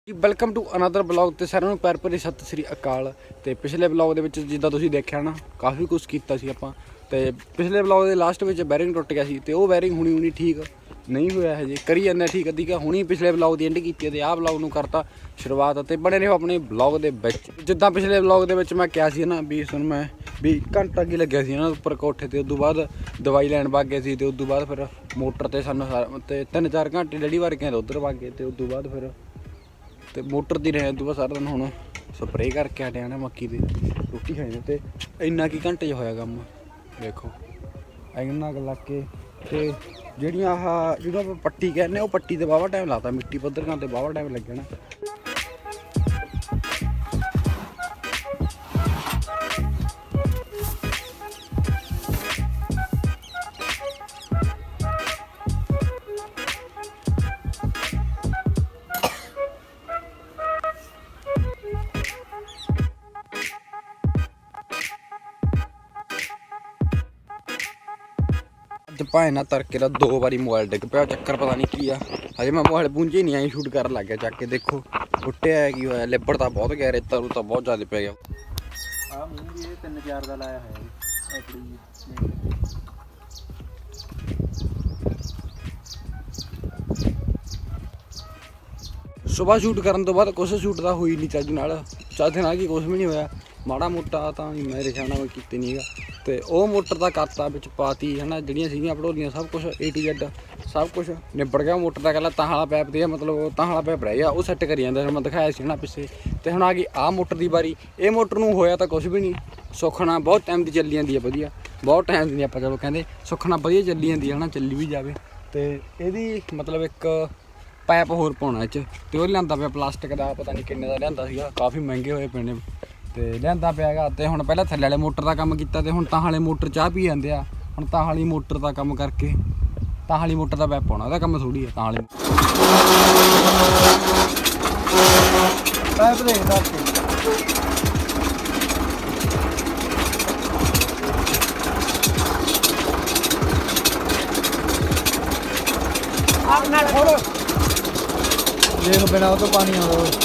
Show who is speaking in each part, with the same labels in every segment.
Speaker 1: ਜੀ welcome to another blog ਤੇ ਸਾਰਿਆਂ ਨੂੰ ਪਿਆਰ ਭਰੀ ਸਤਿ ਸ੍ਰੀ ਅਕਾਲ। ਤੇ ਪਿਛਲੇ ਬਲੌਗ ਦੇ ਵਿੱਚ ਜਿੱਦਾਂ ਤੁਸੀਂ ਦੇਖਿਆ ਨਾ ਕਾਫੀ ਕੁਝ ਕੀਤਾ ਸੀ ਆਪਾਂ। ਤੇ ਪਿਛਲੇ ਬਲੌਗ ਦੇ ਲਾਸਟ ਵਿੱਚ ਬੈਰਿੰਗ ਟੁੱਟ ਗਿਆ ਸੀ ਤੇ ਉਹ ਬੈਰਿੰਗ ਹੁਣੀ ਠੀਕ नहीं होया है जी करी जाने ठीक अद्धी हुणी पिछले ब्लॉग की एंड की आह ब्लॉग में करता शुरुआत। तो बने रहो अपने ब्लॉग के जिदा पिछले ब्लॉग के मैं क्या सी ना भी सुन मैं भी घंटा की लग्या सी ना उपर कोठे ते उदों बाद दवाई लैन वग गए सी। उदों बाद फिर मोटर ते सानूं 3-4 घंटे डेढ़ी वार गए उधर वग गए। तो उदों बाद फिर तो मोटर दी रहे उदों बाद सारा दिन हुण स्प्रे करके हटिया ना मक्की दी रोटी खाई। तो इन्ना की घंटे होया कम देखो इन्ना क लग के। तो ਜਿਹੜੀਆਂ ਆਹ ਜਿਹਨੂੰ ਆਪਾਂ ਪੱਟੀ ਕਹਿੰਦੇ ਉਹ ਪੱਟੀ ਤੇ ਵਾਹਵਾ ਟਾਈਮ ਲਾਤਾ ਮਿੱਟੀ ਪੱਧਰ ਕਰਨ ਤੇ ਵਾਹਵਾ ਟਾਈਮ ਲੱਗਣਾ। भाएं ना तड़के का 2 बारी मोबाइल डिग पिया चक्कर पता नहीं की आ। हजे मैं मोबाइल पूंजे नहीं आई शूट कर लग गया चक के देखो फुटे है की होया लिबड़ता बहुत गया रेता रूता बहुत ज़्यादा पै गया।
Speaker 2: 3-4 का लाया है
Speaker 1: सुबह शूट करने तो बाद कुछ शूट तो हुई नहीं चज नाल चज ना कि कुछ भी नहीं होया माड़ा मोटा तो मेरे ख्याल कोई किते नहीं गा। तो वह मोटर का करता बिच पाती है ना जड़ियाँ सीगियां भड़ोलियां सब कुछ A to Z सब कुछ निबड़ गया। मोटर का कहला तां वाला पैप दे मतलब तां वाला पैप रह गया वो सैट करी जाता मैं दिखाया सी ना पिछे। तो हुण आ गई आ मोटर की बारी ये मोटर नूं होया तो कुछ भी नहीं सुखना बहुत टाइम की चली जाती है वधिया बहुत टाइम दी आप चलो कहते सुखना वधिया चली जाती है ना चली भी जाए। तो यदी मतलब एक पैप होर पाउणा इच ते ओह लिआंदा पिया प्लास्टिक का पता नहीं किन्ने दा लिआंदा सीगा काफ़ी महंगे होए पे ने। तो लिआंदा पिया गा ते हुण पहले थल्ले वाले मोटर का काम कीता ते हुण तां वाले मोटर चाह पी जांदे आ। हुण तां वाली मोटर का काम करके तां वाली मोटर का पैप पाउणा ओहदा काम थोड़ी है तां वाले
Speaker 2: पैप देखदा अपना खोलो देख बिना तो पानी आ रहा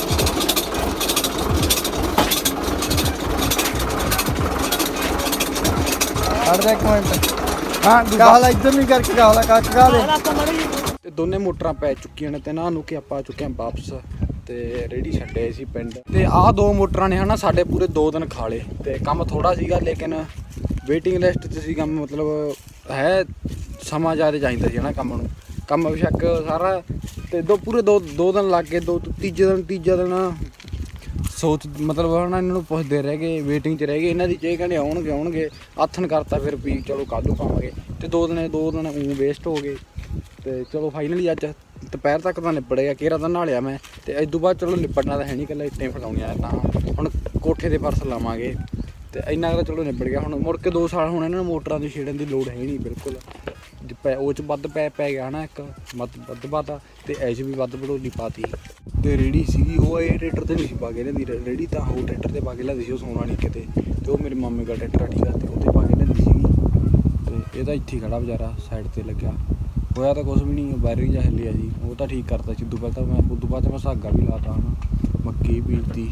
Speaker 2: एक मिनट हाँ गाला इधर नहीं करके गाला काट गा दे।
Speaker 1: दोने मोटर पै चुकी ने तो नहा के आप आ चुके हैं वापस। तो रेहड़ी छड्डे सी पिंड ते आह 2 मोटर ने है ना साढ़े पूरे 2 दिन खा ले। तो काम थोड़ा सीगा लेकिन वेटिंग लिस्ट च सीगा मतलब है समा ज़्यादा चाहिए सी ना काम बेशक सारा। तो पूरे दो दिन लग गए तीजा दिन सोच मतलब है ना इन्होंने पुछते रह गए वेटिंग च रह गए इन्हों की चे कहने आउणगे हथन करता फिर भी चलो कालू पावे। तो 2 दिन ऊँ वेस्ट हो गए। तो चलो फाइनली अज दोपहर तक तो निबड़ गया केरा तो नहा लिया मैं। तो इस बाद चलो निबड़ना तो है नहीं कल इट्टें फटाउणियां तो हुण कोठे ते फर्श लावांगे। तो इन्ना तो चलो निबड़ गया हुण मुड़ के 2 साल हुण इन्हां नूं मोटरां दी छेड़न की लोड़ है नहीं बिल्कुल ਉਹ 'ਚ ਵੱਧ ਪੈ ਗਿਆ ਨਾ ਇੱਕ ਵੱਧ ਪਾਤਾ ਤੇ ਐਸ਼ ਵੀ ਵੱਧ ਭੜੋਲੀ ਪਾਤੀ। ਤੇ ਰੇੜੀ ਸੀਗੀ ਉਹ ਇਹ ਟਰੈਕਟਰ ਤੇ ਨਹੀਂ ਸੀ ਪਾ ਕੇ ਲੈਂਦੀ ਰੇੜੀ ਤਾਂ ਉਹ ਟਰੈਕਟਰ ਤੇ ਪਾ ਕੇ ਲੈਂਦੀ ਸੀ ਉਹ ਸੋਨਾ ਨਹੀਂ ਕਿਤੇ। ਤੇ ਉਹ ਮੇਰੇ ਮਾਮੇ ਦਾ ਟਰੈਕਟਰ ਠੀਕ ਆ ਤੇ ਉਹਦੇ ਪਾ ਕੇ ਲੈਂਦੀ ਸੀਗੀ। ਤੇ ਇਹ ਤਾਂ ਇੱਥੇ ਖੜਾ ਵਿਚਾਰਾ ਸਾਈਡ ਤੇ ਲੱਗਿਆ ਹੋਇਆ ਤਾਂ ਕੁਛ ਵੀ ਨਹੀਂ ਬੈਰਿੰਗ ਜਿਹਾ ਹਿੱਲਿਆ ਜੀ ਉਹ ਤਾਂ ਠੀਕ ਕਰਤਾ ਸੀ। ਉਦੋਂ ਬਾਅਦ ਮੈਂ ਸਾਗਾ ਵੀ ਲਾਤਾ ਹਨਾ ਮੱਕੀ ਬੀਜਤੀ।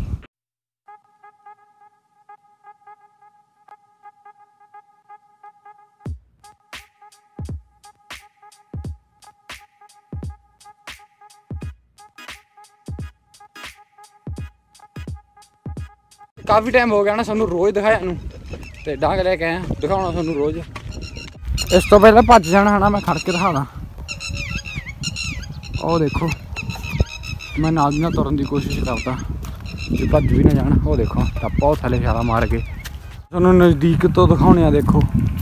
Speaker 1: काफ़ी टाइम हो गया ना सानू रोज़ दिखाया तो डांग लैके आया दिखाना सानू रोज़। इस तो पहले भज जाना है ना मैं खड़ के दिखादा ओ देखो मैं नाल ना तुरन की कोशिश करता कि भज भी ना जाना। वो देखो टप्पा वो थले छाला मार के सानू नज़दीक तो दिखाने देखो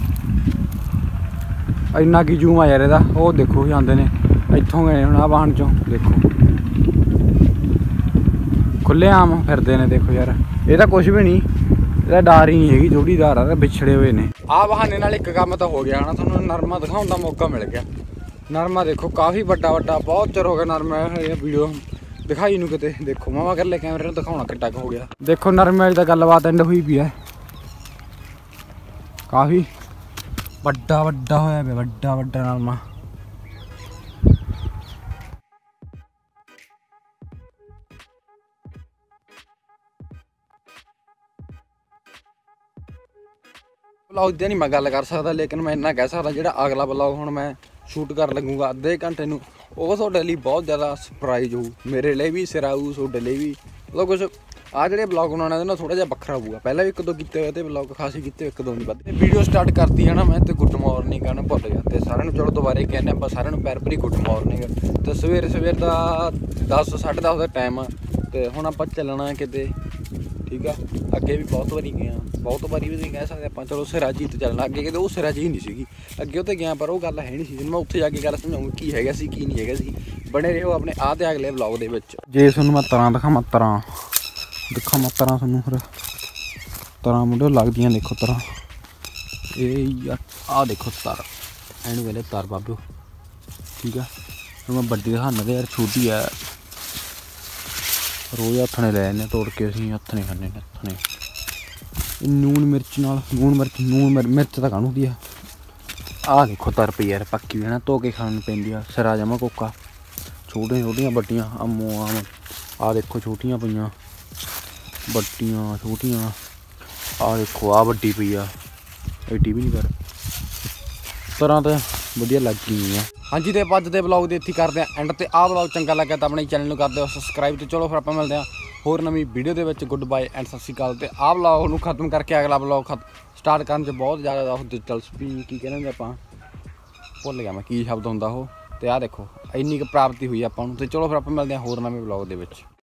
Speaker 1: इन्ना की जूम आ यार ਇਹਦਾ ਉਹ देखो ਜਾਂਦੇ ने इत्थों गए ਹੁਣ ਆ ਵਾਹਣ चों देखो खुले आम फिरते ने देखो यार ये तो कुछ भी नहीं ਇਹਦਾ डर ही नहीं हैगी थोड़ी डर आ बिछड़े हुए ने। आ बहाने नाल एक काम तो हो गया ना थोड़ा नरमा दिखाने का मौका मिल गया। नरमा देखो काफ़ी बड़ा बहुत चिर हो गया नरमा वीडियो दिखाई नूं किते देखो मामा कर ले कैमरे दिखाना किड्डा हो गया। देखो नरमे दी गलबात एंड हुई भी है काफ़ी बड़ा होया बड़ा नरमा। ਵਲੌਗ ਦੀ ਨਹੀਂ ਮੈਂ ਗੱਲ ਕਰ ਸਕਦਾ, ਲੇਕਿਨ ਮੈਂ ਇੰਨਾ ਕਹਿ ਸਕਦਾ ਜਿਹੜਾ ਅਗਲਾ ਵਲੌਗ ਹੁਣ ਮੈਂ ਸ਼ੂਟ ਕਰਨ ਲੱਗੂਗਾ ਅੱਧੇ ਘੰਟੇ ਨੂੰ, ਉਹ ਤੁਹਾਡੇ ਲਈ ਬਹੁਤ ਜ਼ਿਆਦਾ ਸਰਪ੍ਰਾਈਜ਼ ਹੋਊ, ਮੇਰੇ ਲਈ ਵੀ ਸਿਰਾ ਹੋਊ, ਤੁਹਾਡੇ ਲਈ ਵੀ। ਮਤਲਬ ਕੁਛ ਆਹ ਜਿਹੜੇ ਵਲੌਗ ਬਣਾਉਣਾ ਉਹਦੇ ਨਾਲ ਥੋੜ੍ਹਾ ਜਿਹਾ ਵੱਖਰਾ ਹੋਊਗਾ। ਪਹਿਲਾਂ ਵੀ ਇੱਕ ਦੋ ਕੀਤੇ ਹੋਏ ਤੇ ਵਲੌਗ ਖਾਸੇ ਕੀਤੇ, ਇੱਕ ਦੋ ਨਹੀਂ ਵੱਧ। ਵੀਡੀਓ ਸਟਾਰਟ ਕਰਤੀ ਹੈ ਨਾ ਮੈਂ, ਤੇ ਗੁੱਡ ਮਾਰਨਿੰਗ ਕਹਿਣਾ ਭੁੱਲ ਗਿਆ, ਤੇ ਸਾਰਿਆਂ ਨੂੰ ਚਲੋ ਦੁਬਾਰੇ ਕਹਿੰਦੇ ਆਪਾਂ ਸਾਰਿਆਂ ਨੂੰ ਪਿਆਰ ਭਰੀ ਗੁੱਡ ਮਾਰਨਿੰਗ। ਤੇ ਸਵੇਰ ਦਾ 10 10:30 ਦਾ ਟਾਈਮ ਆ, ਤੇ ਹੁਣ ਆਪਾਂ ਚੱਲਣਾ ਕਿਤੇ, ਠੀਕ ਆ। ਅੱਗੇ ਵੀ ਬਹੁਤ ਵਾਰੀ ਗਿਆ, ਬਹੁਤ ਵਾਰੀ ਵੀ ਨਹੀਂ ਕਹਿ ਸਕਦੇ ਆਪਾਂ, ਚਲੋ ਸਿਰਾਜੀ ਤੇ ਚੱਲਣਾ। ਅੱਗੇ ਕਿਤੇ ਉਹ ਸਿਰਾਜੀ ਨਹੀਂ ਸੀਗੀ, ਅੱਗੇ ਉਹ ਤੇ ਗਿਆ ਪਰ ਉਹ ਗੱਲ ਹੈ ਨਹੀਂ ਸੀ। ਜਦੋਂ ਮੈਂ ਉੱਥੇ ਜਾ ਕੇ ਗੱਲ ਸਮਝਾਉਂਗਾ ਕੀ ਹੈਗਾ ਸੀ ਕੀ ਨਹੀਂ ਹੈਗਾ ਸੀ। ਬਣੇ ਰਹੋ ਆਪਣੇ ਆਹ ਤੇ ਅਗਲੇ ਵਲੌਗ ਦੇ ਵਿੱਚ। ਜੇ ਤੁਹਾਨੂੰ ਮੈਂ ਤਰ੍ਹਾਂ ਦਿਖਾਵਾਂ, ਤਰ੍ਹਾਂ ਤੁਹਾਨੂੰ ਫਿਰ ਤਰ੍ਹਾਂ ਮੁੰਡੇ ਲੱਗਦੀਆਂ, ਦੇਖੋ ਤਰ੍ਹਾਂ ਇਹ ਯਾਰ ਆਹ ਦੇਖੋ ਤਾਰ, ਇਹਨੂੰ ਕਹਿੰਦੇ ਤਾਰ ਬਾਬਿਓ, ਠੀਕ ਆ। ਹੁਣ ਮੈਂ ਵੱਡੀ ਦਿਖਾਉਂਦਾ ਤੇ ਯਾਰ ਛੋਟੀ ਆ, ਰੋਜ਼ ਹੱਥ ਨੇ ਲੈ ਜਾਂਦੇ ਤੋੜ ਕੇ, ਅਸੀਂ ਹੱਥ ਨੇ ਖਾਂਦੇ ਨੇ ਹੱਥ ਨੇ। ਨੂਣ ਮਿਰਚ ਨਾਲ, ਨੂਣ ਮਿਰਚ ਤਾਂ ਕਾਹਨੂੰ ਹੁੰਦੀ ਆ। ਆਹ ਦੇਖੋ ਤਰ ਪਈ ਯਾਰ ਪੱਕੀ ਵੀ ਨਾ, ਧੋ ਕੇ ਖਾਣੀ ਪੈਂਦੀ ਆ। ਸਿਰਾ ਜਮਾ ਕੋਕਾ, ਛੋਟੀਆਂ ਵੱਡੀਆਂ ਆਮੋ ਆਮ। ਆਹ ਦੇਖੋ ਛੋਟੀਆਂ ਪਈਆਂ, ਵੱਡੀਆਂ ਛੋਟੀਆਂ। ਆਹ ਦੇਖੋ ਆਹ ਵੱਡੀ ਪਈ ਆ, ਐਡੀ ਵੀ ਨਹੀਂ ਪਰ ਤਰ੍ਹਾਂ ਤਾਂ ਵਧੀਆ ਲੱਗ ਗਈ ਆ। ਹਾਂਜੀ, ਤੇ ਆਪਾਂ ਅੱਜ ਦੇ ਵਲੌਗ ਦੇ ਇੱਥੇ ਕਰਦੇ ਆ ਐਂਡ। ਤੇ ਆਹ ਵਲੌਗ ਚੰਗਾ ਲੱਗਿਆ ਤਾਂ ਆਪਣੇ ਚੈਨਲ ਨੂੰ ਕਰ ਦਿਓ ਸਬਸਕ੍ਰਾਈਬ। ਤੇ ਚਲੋ ਫਿਰ ਆਪਾਂ ਮਿਲਦੇ ਹਾਂ ਹੋਰ ਨਵੀਂ ਵੀਡੀਓ ਦੇ ਵਿੱਚ। ਗੁੱਡ ਬਾਏ ਐਂਡ ਸਤਿ ਸ਼੍ਰੀ ਅਕਾਲ। ਤੇ ਆਹ ਵਲੌਗ ਨੂੰ ਖਤਮ ਕਰਕੇ ਅਗਲਾ ਵਲੌਗ ਸਟਾਰਟ ਕਰਨ 'ਚ ਬਹੁਤ ਜ਼ਿਆਦਾ ਉਹ ਦਿਲਚਸਪੀ, ਕੀ ਕਹਿੰਦੇ ਆਪਾਂ, ਭੁੱਲ ਗਿਆ ਮੈਂ ਕੀ ਸ਼ਬਦ ਹੁੰਦਾ ਉਹ। ਤੇ ਆਹ ਦੇਖੋ ਇੰਨੀ ਕੁ ਪ੍ਰਾਪਤੀ ਹੋਈ ਆਪਾਂ ਨੂੰ। ਤੇ ਚਲੋ ਫਿਰ ਆਪਾਂ ਮਿਲਦੇ ਹਾਂ ਹੋਰ ਨਵੇਂ ਵਲੌਗ ਦੇ ਵਿੱਚ।